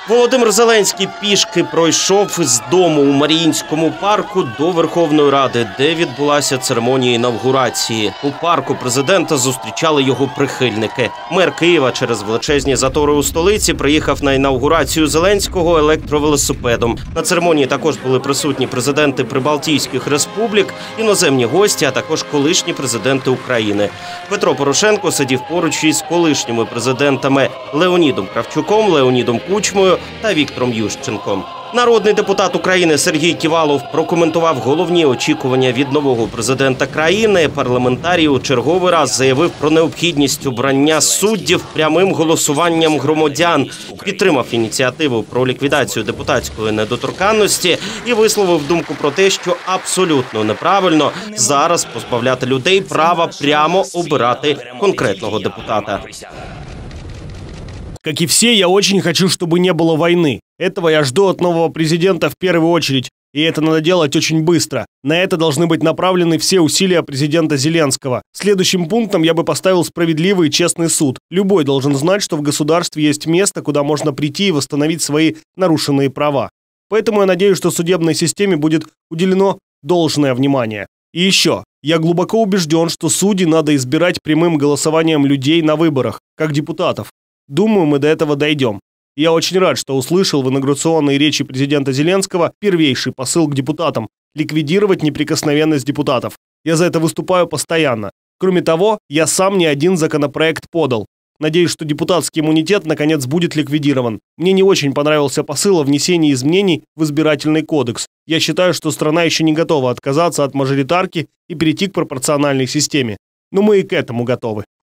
Володимир Зеленський пішки пройшов з дому у Маріїнському парку до Верховної Ради, де відбулася церемонія інавгурації. У парку президента зустрічали його прихильники. Мер Києва через величезні затори у столиці приїхав на інавгурацію Зеленського електровелосипедом. На церемонії також були присутні президенти Прибалтійських республік, іноземні гості, а також колишні президенти України. Петро Порошенко сидів поруч із колишніми президентами Леонідом Кравчуком, Леонідом Кучмою та Віктором Ющенком. Народний депутат України Сергій Ківалов прокоментував головні очікування від нового президента країни. Парламентарій у черговий раз заявив про необхідність обрання суддів прямим голосуванням громадян, підтримав ініціативу про ліквідацію депутатської недоторканності і висловив думку про те, що абсолютно неправильно зараз позбавляти людей права прямо обирати конкретного депутата. Как и все, я очень хочу, чтобы не было войны. Этого я жду от нового президента в первую очередь. И это надо делать очень быстро. На это должны быть направлены все усилия президента Зеленского. Следующим пунктом я бы поставил справедливый и честный суд. Любой должен знать, что в государстве есть место, куда можно прийти и восстановить свои нарушенные права. Поэтому я надеюсь, что судебной системе будет уделено должное внимание. И еще. Я глубоко убежден, что судей надо избирать прямым голосованием людей на выборах, как депутатов. Думаю, мы до этого дойдем. Я очень рад, что услышал в инаугурационной речи президента Зеленского первейший посыл к депутатам – ликвидировать неприкосновенность депутатов. Я за это выступаю постоянно. Кроме того, я сам не один законопроект подал. Надеюсь, что депутатский иммунитет наконец будет ликвидирован. Мне не очень понравился посыл о внесении изменений в избирательный кодекс. Я считаю, что страна еще не готова отказаться от мажоритарки и перейти к пропорциональной системе. Но мы и к этому готовы.